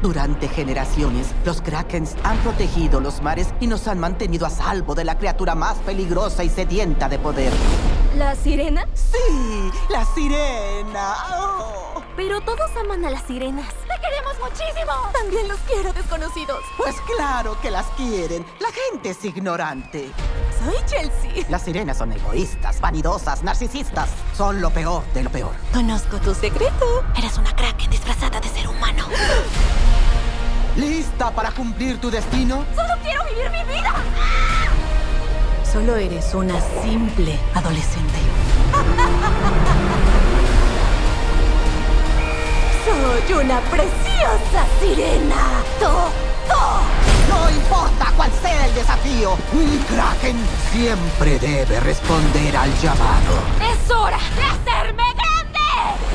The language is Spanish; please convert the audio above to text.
Durante generaciones, los Krakens han protegido los mares y nos han mantenido a salvo de la criatura más peligrosa y sedienta de poder. ¿La sirena? ¡Sí! ¡La sirena! ¡Oh! Pero todos aman a las sirenas. ¡Te queremos muchísimo! También los quiero, desconocidos. Pues claro que las quieren. La gente es ignorante. Soy Chelsea. Las sirenas son egoístas, vanidosas, narcisistas. Son lo peor de lo peor. Conozco tu secreto. Eres una Kraken disfrazada de ser humano. ¿Lista para cumplir tu destino? ¡Solo quiero vivir mi vida! Solo eres una simple adolescente. Soy una preciosa sirena. No importa cuál sea el desafío, un Kraken siempre debe responder al llamado. ¡Es hora de hacerme grande!